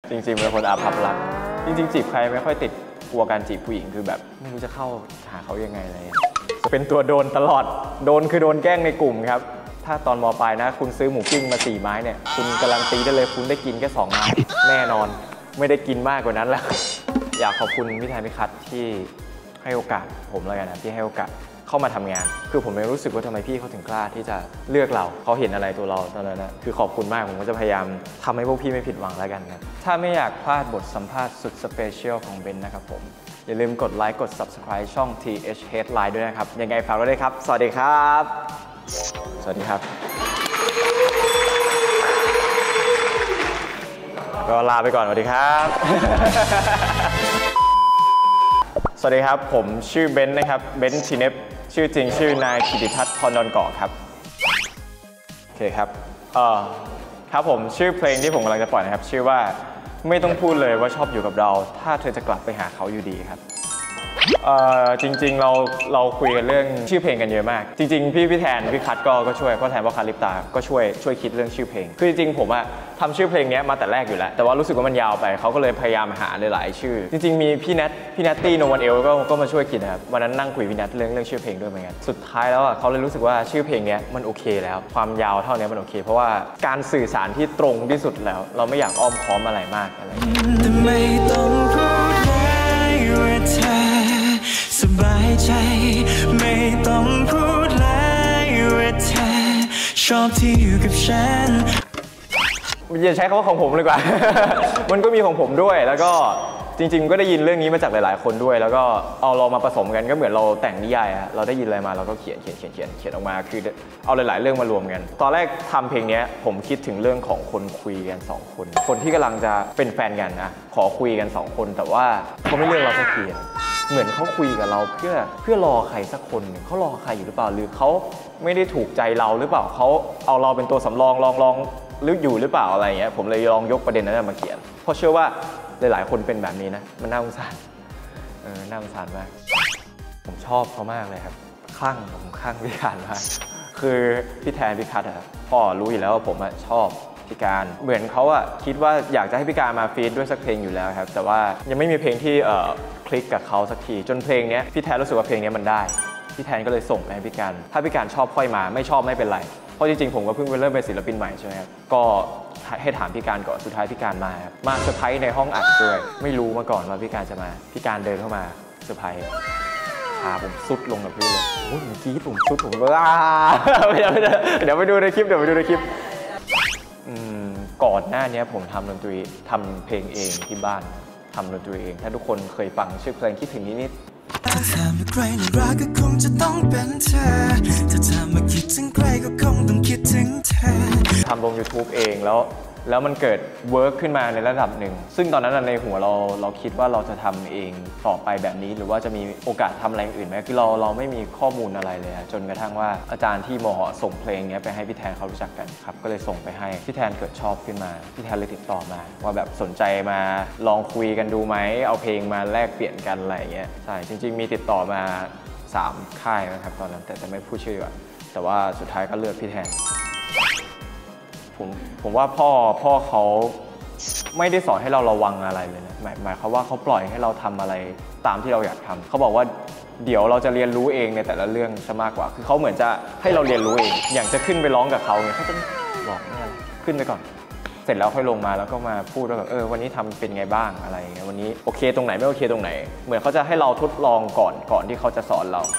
จริงๆเป็นคนอาภัพรักจริงๆจีบใครไม่ค่อยติดกลัวการจีบผู้หญิงคือแบบไม่รู้จะเข้าหาเขายังไงเลยเป็นตัวโดนตลอดโดนคือโดนแกล้งในกลุ่มครับถ้าตอนม.ปลายนะคุณซื้อหมูปิ้งมา4 ไม้เนี่ยคุณการันตีได้เลยคุณได้กินแค่2 ไม้แน่นอนไม่ได้กินมากกว่านั้นแล้วอยากขอบคุณพี่แทนพี่คัทที่ให้โอกาสผมเลยนะที่ให้โอกาสเข้ามาทำงานคือผมไม่รู้สึกว่าทำไมพี่เขาถึงกล้าที่จะเลือกเราเขาเห็นอะไรตัวเราตอนนั้นนะคือขอบคุณมากผมก็จะพยายามทำให้พวกพี่ไม่ผิดหวังแล้วกันครับถ้าไม่อยากพลาดบทสัมภาษณ์สุดสเปเชียลของเบนนะครับผมอย่าลืมกดไลค์กด Subscribe ช่อง TH Headline ด้วยนะครับยังไงฝากไว้ด้วยครับสวัสดีครับสวัสดีครับก็ลาไปก่อนสวัสดีครับสวัสดีครับผมชื่อเบนซ์นะครับเบนซ์ชีเนฟชื่อจริงชื่อนายกิติทัศน์พรดอนเกาะครับโอเคครับครับผมชื่อเพลงที่ผมกำลังจะปล่อยนะครับชื่อว่าไม่ต้องพูดเลยว่าชอบอยู่กับเราถ้าเธอจะกลับไปหาเขาอยู่ดีครับจริงๆเราคุยกันเรื่องชื่อเพลงกันเยอะมากจริงๆพี่แทนพี่คัทก็ช่วยพ่อแทนพ่อคัทลิปตาก็ช่วยคิดเรื่องชื่อเพลงคือจริงๆผมอะทำชื่อเพลงนี้มาแต่แรกอยู่แล้วแต่ว่ารู้สึกว่ามันยาวไปเขาก็เลยพยายามหาหลายๆชื่อจริงๆมีพี่นัตตี้โนวันเอลก็มาช่วยคิดนะครับวันนั้นนั่งคุยพี่นัทเรื่องชื่อเพลงด้วยเหมือนกันสุดท้ายแล้วเขาเลยรู้สึกว่าชื่อเพลงนี้มันโอเคแล้วความยาวเท่านี้มันโอเคเพราะว่าการสื่อสารที่ตรงที่สุดแล้วเราไม่อยากอ้อมค้อมอะไรมากอะไรสบายใจไม่ต้องพูดเลยว่าเธอชอบที่อยู่กับฉันอย่าใช้คำว่าของผมเลยกว่า มันก็มีของผมด้วยแล้วก็จริงๆก็ได้ยินเรื่องนี้มาจากหลายๆคนด้วยแล้วก็เอาเรามาผสมกันก็เหมือนเราแต่งนิยายอะเราได้ยินอะไรมาเราก็เขียนออกมาคือเอาหลายๆเรื่องมารวมกันตอนแรกทำเพลงนี้ผมคิดถึงเรื่องของคนคุยกัน2 คนที่กำลังจะเป็นแฟนกันนะขอคุยกัน2 คนแต่ว่าเขาไม่เลือกเราสักทีเหมือนเขาคุยกับเราเพื่อรอใครสักคนหนึ่งเขารอใครอยู่หรือเปล่าหรือเขาไม่ได้ถูกใจเราหรือเปล่าเขาเอาเราเป็นตัวสำรองลองหรืออยู่หรือเปล่าอะไรเงี้ยผมเลยลองยกประเด็นนั้นมาเขียนเพราะเชื่อว่าหลายๆคนเป็นแบบนี้นะมันน่าสงสารน่าสงสารมากผมชอบเขามากเลยครับผมคลั่งพี่การมากคือพี่แทนพี่คัทอะพ่อรู้อยู่แล้วว่าผมชอบพี่การเหมือนเขาคิดว่าอยากจะให้พี่การมาฟีดด้วยสักเพลงอยู่แล้วครับแต่ว่ายังไม่มีเพลงที่คลิกกับเขาสักทีจนเพลงนี้พี่แทนรู้สึกว่าเพลงนี้มันได้พี่แทนก็เลยส่งไปให้พี่การถ้าพี่การชอบค่อยมาไม่ชอบไม่เป็นไรเพราะจริงๆผมก็เพิ่งเริ่มเป็นศิลปินใหม่ใช่ไหมครับก็ให้ถามพี่การก่อนสุดท้ายพี่การมาครับมาเซอร์ไพรส์ในห้องอัดด้วยไม่รู้มาก่อนว่าพี่การจะมาพี่การเดินเข้ามาเซอร์ไพรส์ขาผมซุดลงกับพื้นเลยโอ้ยเมื่อกี้ผมซุดผมเดี๋ยวไปดูในคลิปก่อนหน้านี้ผมทำดนตรีทำเพลงเองที่บ้านทำดนตรีเองถ้าทุกคนเคยฟังชื่อเพลงคิดถึงนิดถ้าถามว่าใครน่ารักก็คงจะต้องเป็นเธอถ้าถามว่าคิดถึงใครก็คงต้องคิดถึงเธอทำลง YouTube เองแล้วมันเกิดเวิร์กขึ้นมาในระดับหนึ่งซึ่งตอนนั้นในหัวเราคิดว่าเราจะทำเองต่อไปแบบนี้หรือว่าจะมีโอกาสทำอะไรอื่นไหมคือเราไม่มีข้อมูลอะไรเลยจนกระทั่งว่าอาจารย์ที่มห.ส่งเพลงนี้ไปให้พี่แทนเขารู้จักกันครับก็เลยส่งไปให้พี่แทนเกิดชอบขึ้นมาพี่แทนเลยติดต่อมาว่าแบบสนใจมาลองคุยกันดูไหมเอาเพลงมาแลกเปลี่ยนกันอะไรอย่างเงี้ยใช่จริงๆมีติดต่อมา3 ค่ายนะครับตอนนั้นแต่จะไม่พูดชื่อแต่ว่าสุดท้ายก็เลือกพี่แทนผมว่าพ่อเขาไม่ได้สอนให้เราระวังอะไรเลยนะหมายความว่าเขาปล่อยให้เราทำอะไรตามที่เราอยากทำเขาบอกว่าเดี๋ยวเราจะเรียนรู้เองในแต่ละเรื่องซะมากกว่าคือเขาเหมือนจะให้เราเรียนรู้เองอย่างจะขึ้นไปร้องกับเขาเนี่ยเขาจะบอกไม่อะไรขึ้นไปก่อนเสร็จแล้วค่อยลงมาแล้วก็มาพูดว่าแบบวันนี้ทำเป็นไงบ้างอะไรเงี้ยวันนี้โอเคตรงไหนไม่โอเคตรงไหนเหมือนเขาจะให้เราทดลองก่อนที่เขาจะสอนเรา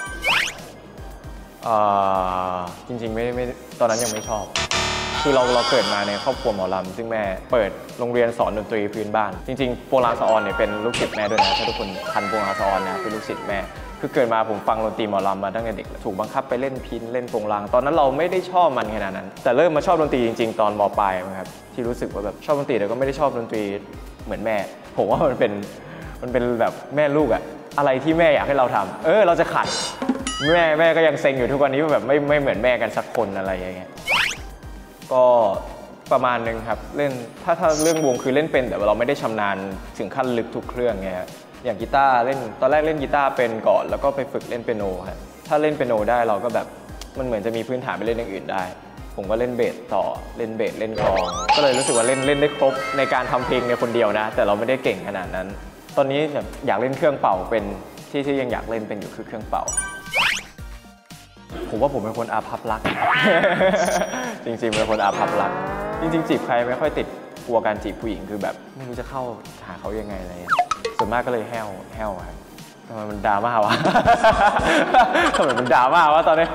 จริงๆไม่ตอนนั้นยังไม่ชอบคือเราเกิดมาในครอบครัวหมอลำซึ่งแม่เปิดโรงเรียนสอนดนตรีพื้นบ้านจริงๆโปรงลางสะออนเนี่ยเป็นลูกศิษย์แม่ด้วยนะถ้าทุกคนทันโปรงลางสะออนนะเป็นลูกศิษย์แม่คือเกิดมาผมฟังดนตรีหมอลำมาตั้งแต่เด็กถูกบังคับไปเล่นพิณเล่นโปรงลางตอนนั้นเราไม่ได้ชอบมันขนาดนั้นแต่เริ่มมาชอบดนตรีจริงๆตอนม.ปลายครับที่รู้สึกว่าแบบชอบดนตรีแต่ก็ไม่ได้ชอบดนตรีเหมือนแม่ผมว่ามันเป็นแบบแม่ลูกอะไรที่แม่อยากให้เราทำเราจะขัดแม่ก็ยังเซ็งอยู่ทุกวันนี้แบบไม่เหมือนแม่กันสักคนอะไรอย่างเงี้ยก็ประมาณนึงครับเล่นถ้าเรื่องวงคือเล่นเป็นแต่เราไม่ได้ชำนาญถึงขั้นลึกทุกเครื่องไงอย่างกีตาร์เล่นตอนแรกเล่นกีตาร์เป็นก่อนแล้วก็ไปฝึกเล่นเปียโนครับถ้าเล่นเปียโนได้เราก็แบบมันเหมือนจะมีพื้นฐานไปเล่นอย่างอื่นได้ผมก็เล่นเบสต่อเล่นเบสเล่นกลองก็เลยรู้สึกว่าเล่นได้ครบในการทำเพลงในคนเดียวนะแต่เราไม่ได้เก่งขนาดนั้นตอนนี้อยากเล่นเครื่องเป่าเป็นที่ยังอยากเล่นเป็นอยู่คือเครื่องเป่าผมว่าผมเป็นคนอาภัพรัก จริงๆเป็นคนอาภัพรักจริงๆจีบใครไม่ค่อยติดกลัวการจีบผู้หญิงคือแบบไม่รู้จะเข้าหาเขายังไงอะไรส่วนมากก็เลยแห้วครับทำไมมันดราม่าวะ ทำไมมันดราม่าวะตอนนี้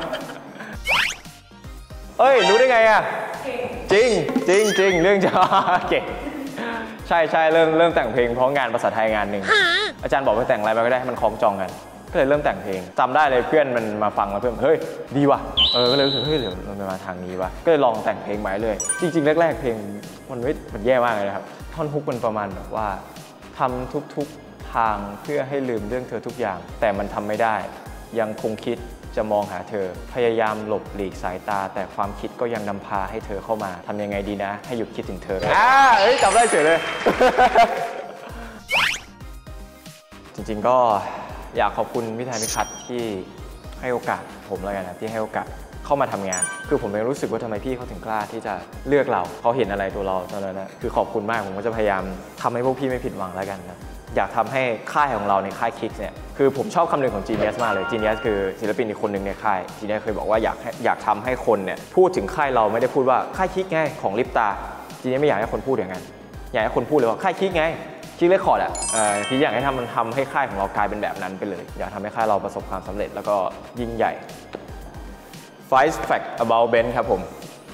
เอ้ยรู้ได้ไงอะจริงเรื่องจะเก่งใช่เริ่มแต่งเพลงเพราะงานภาษาไทยงานหนึ่งอาจารย์บอกว่าแต่งอะไรมาก็ได้ให้มันคล้องจองกันก็เลยเริ่มแต่งเพลงจำได้เลยเพื่อนมันมาฟังแล้วเพื่อนเฮ้ยดีว่ะก็เลยรู้สึกเฮ้ยเดี๋ยวเราไปมาทางนี้ว่ะก็เลยลองแต่งเพลงใหม่เลยจริงๆแรกๆเพลงมันแย่มากเลยนะครับท่อนฮุกมันประมาณแบบว่าทำทุกทางเพื่อให้ลืมเรื่องเธอทุกอย่างแต่มันทำไม่ได้ยังคงคิดจะมองหาเธอพยายามหลบหลีกสายตาแต่ความคิดก็ยังนำพาให้เธอเข้ามาทำยังไงดีนะให้หยุดคิดถึงเธอจำได้เฉยเลย จริงๆก็อยากขอบคุณพี่ไทยพิคัทที่ให้โอกาสผมแล้วกันนะที่ให้โอกาสเข้ามาทำงานคือผมเองรู้สึกว่าทำไมพี่เขาถึงกล้าที่จะเลือกเราเขาเห็นอะไรตัวเราตอนนั้นนะคือขอบคุณมากผมก็จะพยายามทำให้พวกพี่ไม่ผิดหวังแล้วกันนะอยากทำให้ค่ายของเราในค่ายคิกเนี่ยคือผมชอบคำหนึ่งของ Genius มากเลย Genius คือศิลปินอีกคนหนึ่งในค่าย Genius เคยบอกว่าอยากทำให้คนเนี่ยพูดถึงค่ายเราไม่ได้พูดว่าค่ายคิกไงของลิปตา Genius ไม่อยากให้คนพูดอย่างนั้นอยากให้คนพูดเลยว่าค่ายคิกไงคิกเรคคอร์ดที่อยากให้มันทำให้ค่ายของเรากลายเป็นแบบนั้นไปเลยอยากทำให้ค่ายเราประสบความสำเร็จแล้วก็ยิ่งใหญ่ 5 Fact about Ben ครับผม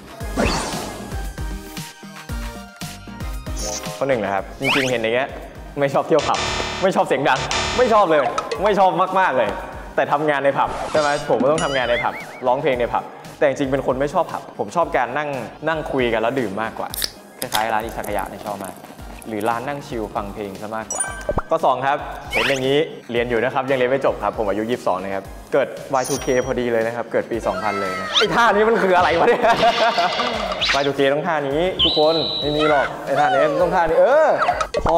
ข้อหนึ่งนะครับจริงๆเห็นอย่างเงี้ยไม่ชอบเที่ยวผับไม่ชอบเสียงดังไม่ชอบเลยไม่ชอบมากๆเลยแต่ทำงานในผับใช่ไหมผมก็ต้องทำงานในผับร้องเพลงในผับแต่จริงๆเป็นคนไม่ชอบผับผมชอบการนั่งคุยกันแล้วดื่มมากกว่าคล้ายๆร้านอิซากายะเนี่ยชอบมากหรือร้านนั่งชิลฟังเพลงซะมากกว่าข้อ2ครับเห็นอย่างนี้เรียนอยู่นะครับยังเรียนไม่จบครับผมอายุ22นะครับเกิด Y2K พอดีเลยนะครับเกิดปี 2000 เลยนะไอ้ท่านี้มันคืออะไรวะเนี่ย Y2K ต้องท่านี้ทุกคนไม่มีหรอกไอ้ท่านี้ต้องท่านี้ข้อ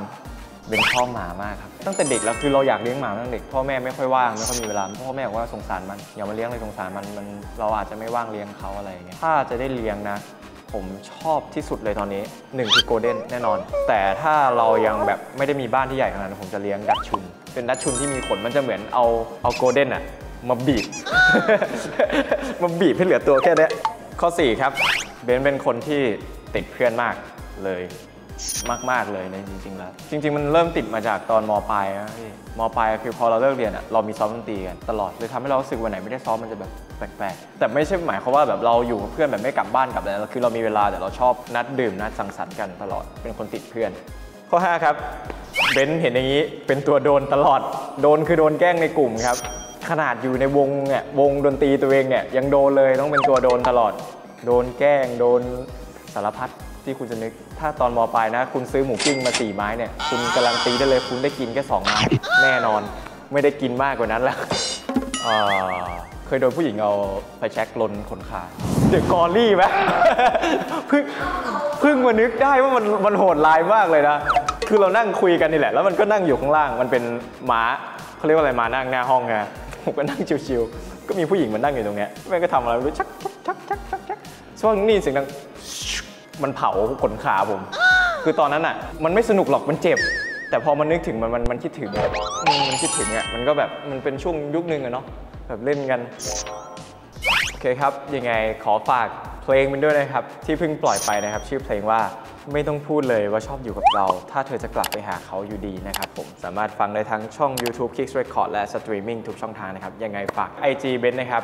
3เป็นพ่อหมามากครับตั้งแต่เด็กแล้วคือเราอยากเลี้ยงหมาตั้งแต่เด็กพ่อแม่ไม่ค่อยว่างไม่ค่อยมีเวลาพ่อแม่บอกว่าสงสารมันอย่ามาเลี้ยงเลยสงสารมันเราอาจจะไม่ว่างเลี้ยงเขาอะไรอย่างเงี้ยถ้าจะได้เลี้ยงนะผมชอบที่สุดเลยตอนนี้1คือโกลเด้นแน่นอนแต่ถ้าเรายังแบบไม่ได้มีบ้านที่ใหญ่ขนาดนั้นผมจะเลี้ยงดัชชุนเป็นดัชชุนที่มีขนมันจะเหมือนเอาโกลเด้นอะมาบีบ มาบีบให้เหลือตัวแค่นี้ข้อ4ครับเบนเป็นคนที่ติดเพื่อนมากเลยมากเลยในจริงๆแล้วจริงๆมันเริ่มติดมาจากตอนม.ปลายนะพี่ม.ปลายคือพอเราเลิกเรียนเรามีซ้อมดนตรีกันตลอดเลยทำให้เรารู้สึกวันไหนไม่ได้ซ้อมมันจะแบบแปลกๆแต่ไม่ใช่หมายความว่าแบบเราอยู่กับเพื่อนแบบไม่กลับบ้านกลับอะไรคือเรามีเวลาแต่เราชอบนัดดื่มนัดสังสรรค์กันตลอดเป็นคนติดเพื่อนข้อ5ครับเบนเห็นอย่างนี้เป็นตัวโดนตลอดโดนคือโดนแกล้งในกลุ่มครับขนาดอยู่ในวงเนี่ยวงดนตรีตัวเองเนี่ยยังโดนเลยต้องเป็นตัวโดนตลอดโดนแกล้งโดนสารพัดที่คุณจะนึกถ้าตอนม.ปลายนะคุณซื้อหมูปิ้งมา4 ไม้เนี่ยคุณการันตีได้เลยคุณได้กินแค่2 ไม้แน่นอนไม่ได้กินมากกว่านั้นแล้วเคยโดนผู้หญิงเอาไฟแช็กลนขนขาเดี๋ยวกอรี่ไหม เพิ่งมานึกได้ว่ามันโหดร้ายมากเลยนะคือเรานั่งคุยกันนี่แหละแล้วมันก็นั่งอยู่ข้างล่างมันเป็นม้าเขาเรียกว่าอะไรม้านั่งหน้าห้องไงผมก็นั่งชิวๆก็มีผู้หญิงมันนั่งอยู่ตรงเนี้ยแม่ก็ทำอะไรไม่รู้ชักช่วงนี้เสียงดังมันเผาขนขาผมคือตอนนั้นอ่ะมันไม่สนุกหรอกมันเจ็บแต่พอมันนึกถึงมันคิดถึงมันคิดถึงอ่ะมันก็แบบมันเป็นช่วงยุคนึงอะเนาะแบบเล่นกันโอเคครับยังไงขอฝากเพลงมันด้วยนะครับที่เพิ่งปล่อยไปนะครับชื่อเพลงว่าไม่ต้องพูดเลยว่าชอบอยู่กับเราถ้าเธอจะกลับไปหาเขาอยู่ดีนะครับผมสามารถฟังได้ทั้งช่อง YouTube Kicks Record และสตรีมมิ่งทุกช่องทางนะครับยังไงฝาก IG เบนนะครับ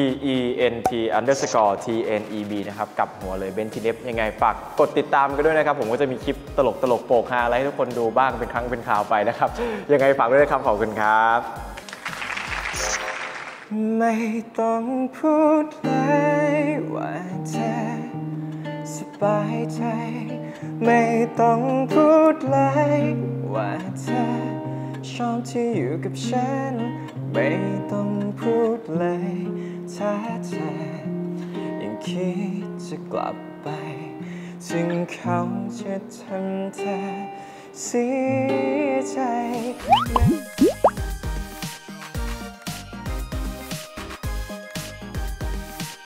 BENT_TNEB นะครับกับหัวเลยเบนทีเนฟยังไงฝากกดติดตามกันด้วยนะครับผมก็จะมีคลิปตลกโปกฮาอะไรให้ทุกคนดูบ้างเป็นครั้งเป็นคราวไปนะครับยังไงฝากด้วยนะครับขอบคุณครับไม่ต้องพูดเลยว่าเธอสบายใจไม่ต้องพูดเลยว่าเธอชอบที่อยู่กับฉันไม่ต้องพูดเลยถ้าเธอยังคิดจะกลับไปถึงเขาจะทำเธอเสียใจ